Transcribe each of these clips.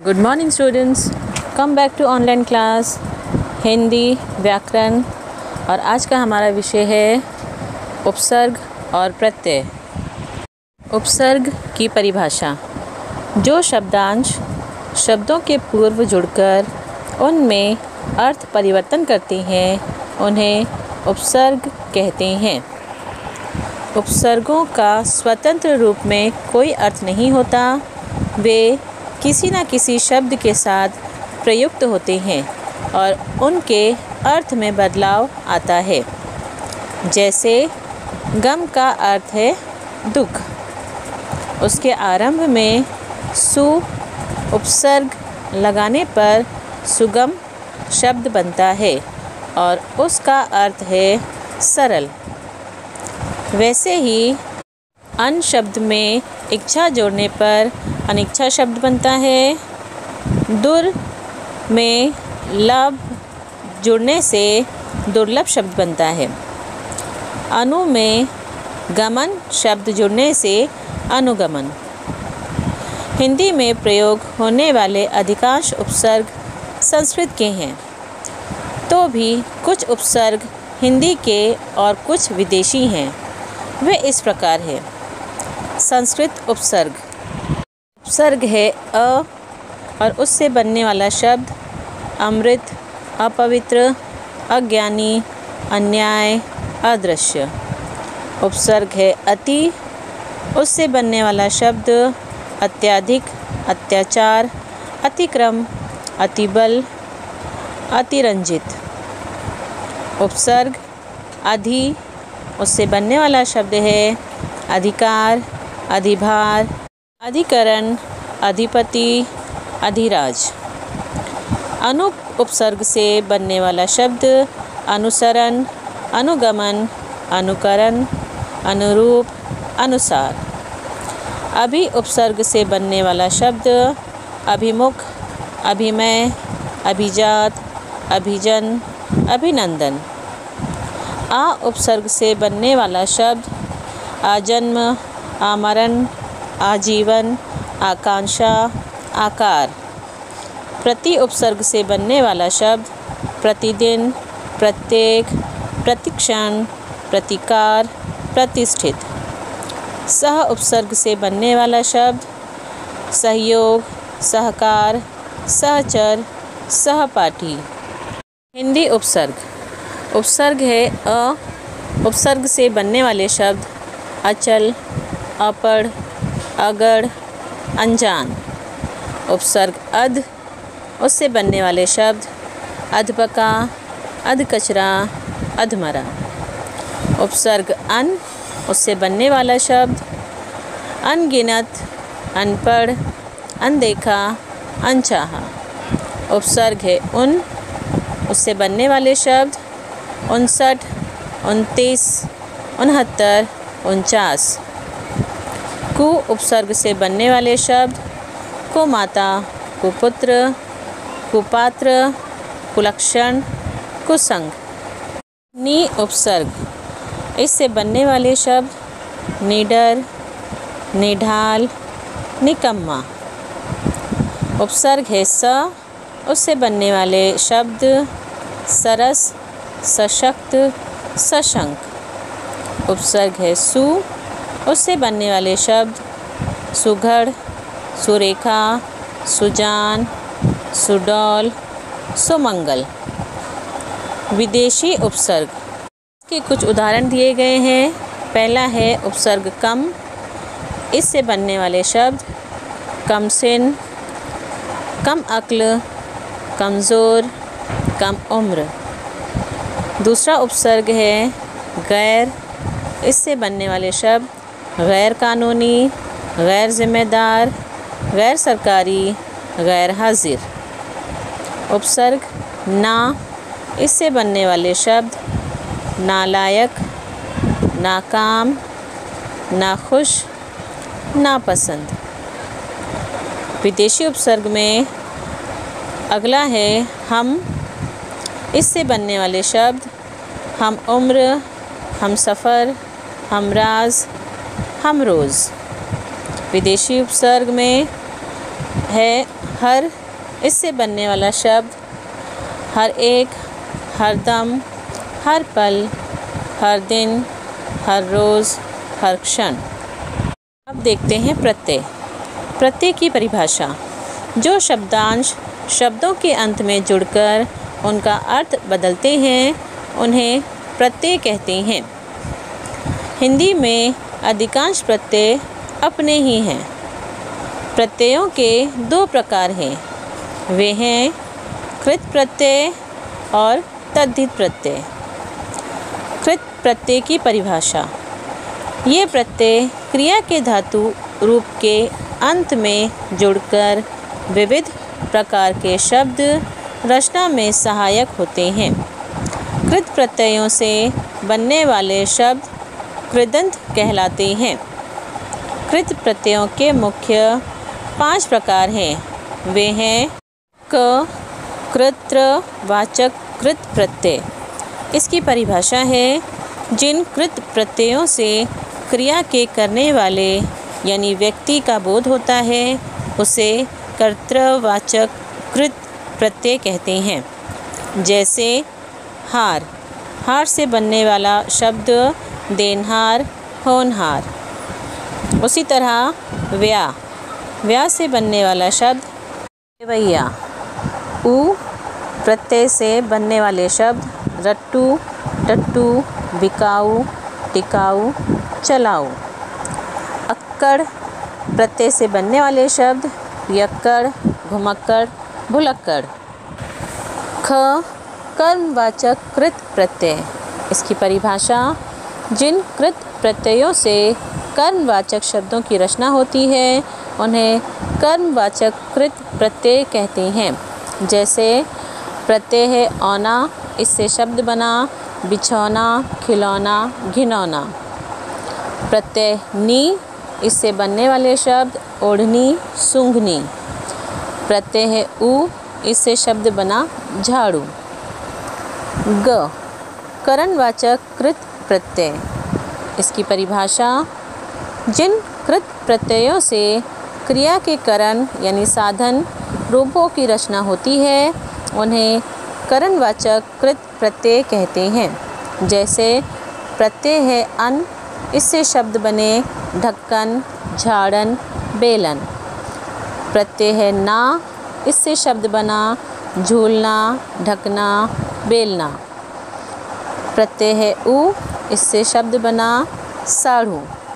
Good morning students, come back to online class Hindi व्याकरण। और आज का हमारा विषय है उपसर्ग और प्रत्यय। उपसर्ग की परिभाषा: जो शब्दांश शब्दों के पूर्व जुड़कर उनमें अर्थ परिवर्तन करते हैं उन्हें उपसर्ग कहते हैं। उपसर्गों का स्वतंत्र रूप में कोई अर्थ नहीं होता, वे किसी न किसी शब्द के साथ प्रयुक्त होते हैं और उनके अर्थ में बदलाव आता है। जैसे गम का अर्थ है दुख, उसके आरंभ में सु उपसर्ग लगाने पर सुगम शब्द बनता है और उसका अर्थ है सरल। वैसे ही अन शब्द में इच्छा जोड़ने पर अनिच्छा शब्द बनता है। दुर में लभ जुड़ने से दुर्लभ शब्द बनता है। अनु में गमन शब्द जुड़ने से अनुगमन। हिंदी में प्रयोग होने वाले अधिकांश उपसर्ग संस्कृत के हैं, तो भी कुछ उपसर्ग हिंदी के और कुछ विदेशी हैं। वे इस प्रकार है। संस्कृत उपसर्ग: उपसर्ग है अ और उससे बनने वाला शब्द अमृत, अपवित्र, अज्ञानी, अन्याय, अदृश्य। उपसर्ग है अति, उससे बनने वाला शब्द अत्याधिक, अत्याचार, अतिक्रम, अतिबल, अतिरंजित। उपसर्ग अधि, उससे बनने वाला शब्द है अधिकार, अधिभार, अधिकरण, अधिपति, अधिराज। अनु उपसर्ग से बनने वाला शब्द अनुसरण, अनुगमन, अनुकरण, अनुरूप, अनुसार। अभि उपसर्ग से बनने वाला शब्द अभिमुख, अभिमय, अभिजात, अभिजन, अभिनंदन। आ उपसर्ग से बनने वाला शब्द आजन्म, आमरण, आजीवन, आकांक्षा, आकार। प्रति उपसर्ग से बनने वाला शब्द प्रतिदिन, प्रत्येक, प्रतिक्षण, प्रतिकार, प्रतिष्ठित। सह उपसर्ग से बनने वाला शब्द सहयोग, सहकार, सहचर, सहपाठी। हिंदी उपसर्ग: उपसर्ग है अ, उपसर्ग से बनने वाले शब्द अचल, अपढ़, अगढ़, अनजान। उपसर्ग अध, उससे बनने वाले शब्द अधपका, अधकचरा, अधमरा। उपसर्ग अन, उससे बनने वाला शब्द अनगिनत, अनपढ़, अनदेखा, अनचाहा। उपसर्ग है उन, उससे बनने वाले शब्द 59, 29, 69, 49। कु उपसर्ग से बनने वाले शब्द कुमाता, कुपुत्र, कुपात्र, कुलक्षण, कुसंग। नि उपसर्ग, इससे बनने वाले शब्द निडर, निढाल, निकम्मा। उपसर्ग है स, उससे बनने वाले शब्द सरस, सशक्त, सशंक। उपसर्ग है सु, उससे बनने वाले शब्द सुघड़, सुरेखा, सुजान, सुडौल, सुमंगल। विदेशी उपसर्ग के कुछ उदाहरण दिए गए हैं। पहला है उपसर्ग कम, इससे बनने वाले शब्द कमसिन, कम अक्ल, कमज़ोर, कम उम्र। दूसरा उपसर्ग है गैर, इससे बनने वाले शब्द गैर कानूनी, गैर जिम्मेदार, गैर सरकारी, गैर हाजिर। उपसर्ग ना, इससे बनने वाले शब्द नालायक, नाकाम, नाखुश, नापसंद। विदेशी उपसर्ग में अगला है हम, इससे बनने वाले शब्द हम उम्र, हम सफ़र, हम राज, हम रोज़। विदेशी उपसर्ग में है हर, इससे बनने वाला शब्द हर एक, हर दम, हर पल, हर दिन, हर रोज़, हर क्षण। अब देखते हैं प्रत्यय। प्रत्यय की परिभाषा। जो शब्दांश शब्दों के अंत में जुड़कर उनका अर्थ बदलते हैं उन्हें प्रत्यय कहते हैं। हिंदी में अधिकांश प्रत्यय अपने ही हैं। प्रत्ययों के दो प्रकार हैं, वे हैं कृत प्रत्यय और तद्धित प्रत्यय। कृत प्रत्यय की परिभाषा। ये प्रत्यय क्रिया के धातु रूप के अंत में जुड़कर विविध प्रकार के शब्द रचना में सहायक होते हैं। कृत प्रत्ययों से बनने वाले शब्द कृदंत कहलाते हैं। कृत प्रत्ययों के मुख्य 5 प्रकार हैं, वे हैं क, कृत्र वाचक कृत प्रत्यय। इसकी परिभाषा है जिन कृत प्रत्ययों से क्रिया के करने वाले यानी व्यक्ति का बोध होता है उसे कर्तृवाचक कृत प्रत्यय कहते हैं। जैसे हार, हार से बनने वाला शब्द देनहार, होनहार। उसी तरह व्या, व्या से बनने वाला शब्द देवैया। उ प्रत्यय से बनने वाले शब्द रट्टू, टट्टू, बिकाऊ, टिकाऊ, चलाऊ। अक्कड़ प्रत्यय से बनने वाले शब्द यक्कड़, घुमक्कड़, भुलक्कड़। ख कर्मवाचक कृत प्रत्यय। इसकी परिभाषा। जिन कृत प्रत्ययों से कर्मवाचक शब्दों की रचना होती है उन्हें कर्मवाचक कृत प्रत्यय कहते हैं। जैसे प्रत्यय है औना, इससे शब्द बना बिछौना, खिलौना, घिनौना। प्रत्यय नी, इससे बनने वाले शब्द ओढ़नी, सूंघनी। प्रत्यय है उ, इससे शब्द बना झाड़ू। ग करणवाचक कृत प्रत्यय। इसकी परिभाषा। जिन कृत प्रत्ययों से क्रिया के करण यानी साधन रूपों की रचना होती है उन्हें करणवाचक कृत प्रत्यय कहते हैं। जैसे प्रत्यय है अन, इससे शब्द बने ढक्कन, झाड़न, बेलन। प्रत्यय है ना, इससे शब्द बना झूलना, ढकना, बेलना। प्रत्यय है उ, इससे शब्द बना साढ़ू।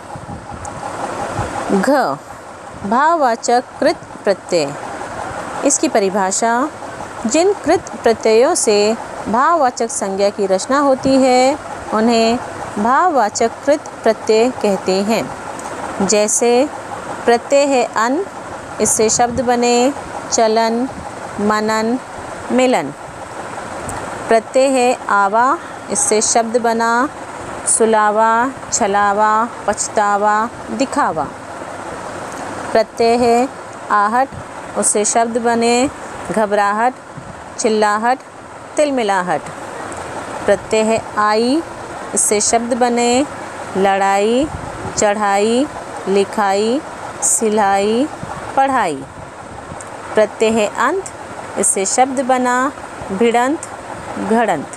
घ भाववाचक कृत प्रत्यय। इसकी परिभाषा। जिन कृत प्रत्ययों से भाववाचक संज्ञा की रचना होती है उन्हें भाववाचक कृत प्रत्यय कहते हैं। जैसे प्रत्यय है अन, इससे शब्द बने चलन, मनन, मिलन। प्रत्यय है आवा, इससे शब्द बना सुलावा, छलावा, पछतावा, दिखावा। प्रत्यय है आहट, उससे शब्द बने घबराहट, चिल्लाहट, तिलमिलाहट। प्रत्यय है आई, इससे शब्द बने लड़ाई, चढ़ाई, लिखाई, सिलाई, पढ़ाई। प्रत्यय है अंत, इससे शब्द बना भिड़ंत, घड़ंत।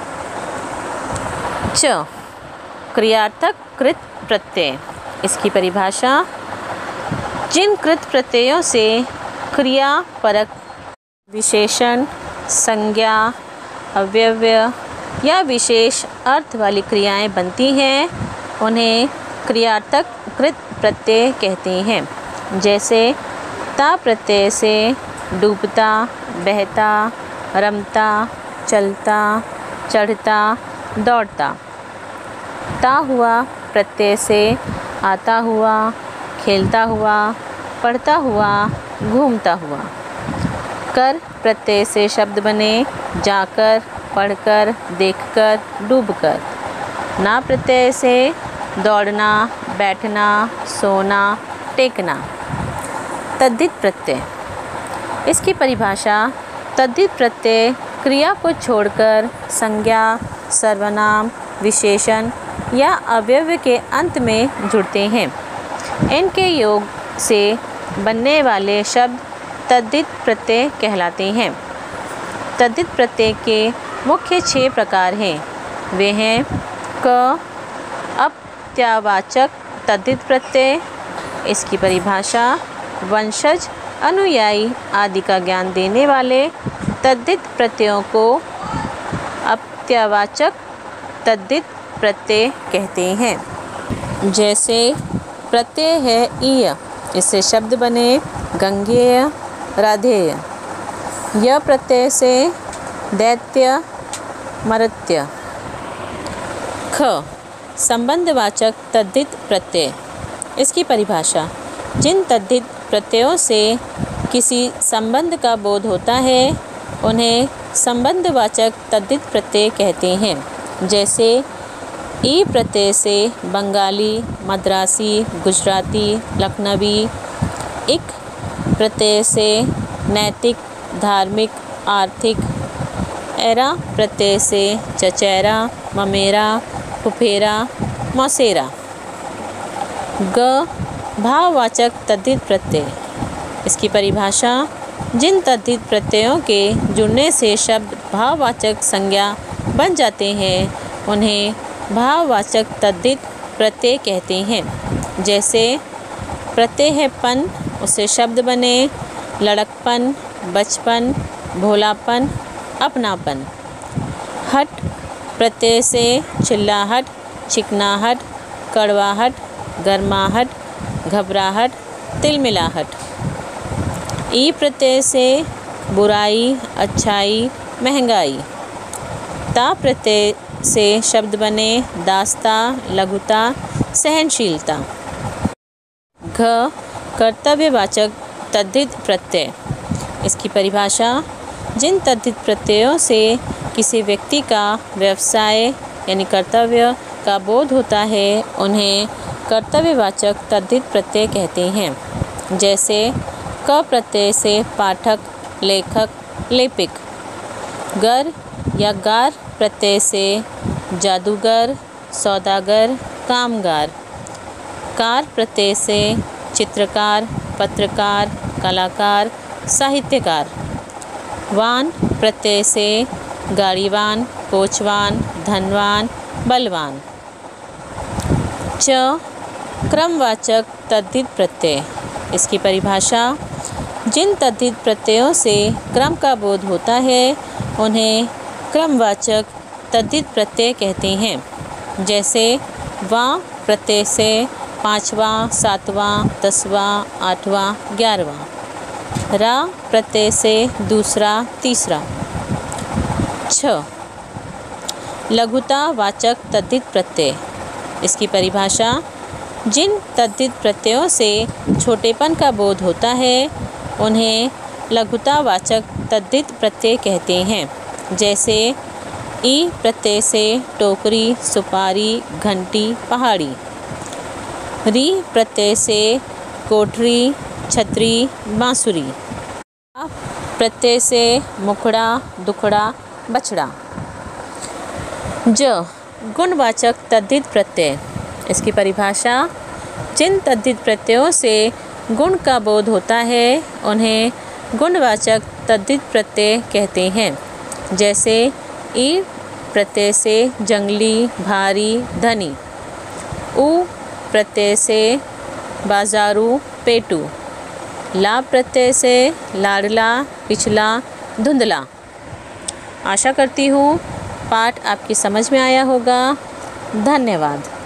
च क्रियार्थक कृत प्रत्यय। इसकी परिभाषा। जिन कृत प्रत्ययों से क्रिया परक विशेषण, संज्ञा, अव्यय या विशेष अर्थ वाली क्रियाएं बनती हैं उन्हें क्रियार्थक कृत प्रत्यय कहते हैं। जैसे ता प्रत्यय से डूबता, बहता, रमता, चलता, चढ़ता, दौड़ता। ता हुआ प्रत्यय से आता हुआ, खेलता हुआ, पढ़ता हुआ, घूमता हुआ। कर प्रत्यय से शब्द बने जाकर, पढ़कर, देखकर, डूबकर। ना प्रत्यय से दौड़ना, बैठना, सोना, टेकना। तद्धित प्रत्यय। इसकी परिभाषा। तद्धित प्रत्यय क्रिया को छोड़कर संज्ञा, सर्वनाम, विशेषण या अव्यय के अंत में जुड़ते हैं। इनके योग से बनने वाले शब्द तद्धित प्रत्यय कहलाते हैं। तद्धित प्रत्यय के मुख्य 6 प्रकार हैं। वे हैं क अप्रत्ययवाचक तद्धित प्रत्यय। इसकी परिभाषा वंशज, अनुयायी आदि का ज्ञान देने वाले तद्धित प्रत्ययों को अप्रत्ययवाचक तद्धित प्रत्यय कहते हैं। जैसे प्रत्यय है ईय, इससे शब्द बने गंगेय, राधेय। यह प्रत्यय से दैत्य, मर्त्य। ख संबंधवाचक तद्धित प्रत्यय। इसकी परिभाषा जिन तद्धित प्रत्ययों से किसी संबंध का बोध होता है उन्हें संबंधवाचक तद्धित प्रत्यय कहते हैं। जैसे ई प्रत्यय से बंगाली, मद्रासी, गुजराती, लखनवी। इक प्रत्यय से नैतिक, धार्मिक, आर्थिक। एरा प्रत्यय से चचेरा, ममेरा, फुफेरा, मौसेरा। ग भाववाचक तद्धित प्रत्यय। इसकी परिभाषा जिन तद्धित प्रत्ययों के जुड़ने से शब्द भाववाचक संज्ञा बन जाते हैं उन्हें भाववाचक तद्धित प्रत्यय कहते हैं। जैसे प्रत्यय है पन, उससे शब्द बने लड़कपन, बचपन, भोलापन, अपनापन। हट प्रत्यय से चिल्लाहट, चिकनाहट, कड़वाहट, गर्माहट, घबराहट, तिलमिलाहट। ई प्रत्यय से बुराई, अच्छाई, महंगाई। ता प्रत्यय से शब्द बने दास्ता, लघुता, सहनशीलता। घ कर्तव्यवाचक तद्धित प्रत्यय। इसकी परिभाषा जिन तद्धित प्रत्ययों से किसी व्यक्ति का व्यवसाय यानी कर्तव्य का बोध होता है उन्हें कर्तव्यवाचक तद्धित प्रत्यय कहते हैं। जैसे क प्रत्यय से पाठक, लेखक, लेपिक। गर या गार प्रत्यय से जादूगर, सौदागर, कामगार। कार प्रत्यय से चित्रकार, पत्रकार, कलाकार, साहित्यकार। वान प्रत्यय से गाड़ीवान, कोचवान, धनवान, बलवान। च क्रमवाचक तद्धित प्रत्यय। इसकी परिभाषा जिन तद्धित प्रत्ययों से क्रम का बोध होता है उन्हें क्रमवाचक तद्धित प्रत्यय कहते हैं। जैसे वा प्रत्यय से पाँचवा, सातवां, 10वां, 8वां, 11वां। रा प्रत्यय से दूसरा, तीसरा। छ लघुतावाचक तद्धित प्रत्यय। इसकी परिभाषा जिन तद्धित प्रत्ययों से छोटेपन का बोध होता है उन्हें लघुतावाचक तद्धित प्रत्यय कहते हैं। जैसे ई प्रत्यय से टोकरी, सुपारी, घंटी, पहाड़ी। री प्रत्यय से कोठरी, छतरी, बांसुरी। आ प्रत्यय से मुखड़ा, दुखड़ा, बछड़ा। ज गुणवाचक तद्धित प्रत्यय। इसकी परिभाषा जिन तद्धित प्रत्ययों से गुण का बोध होता है उन्हें गुणवाचक तद्धित प्रत्यय कहते हैं। जैसे ई प्रत्यय से जंगली, भारी, धनी। उ प्रत्यय से बाजारू, पेटू। ला प्रत्यय से लाडला, पिछला, धुंधला। आशा करती हूँ पाठ आपकी समझ में आया होगा। धन्यवाद।